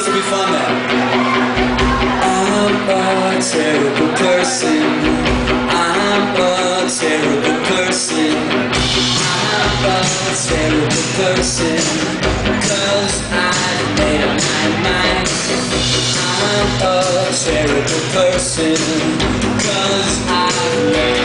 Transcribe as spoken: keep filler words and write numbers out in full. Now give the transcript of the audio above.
This will be fun then. I'm a terrible person. I'm a terrible person. I'm a terrible person. Cause I've made up my mind. I'm a terrible person. Cause I've made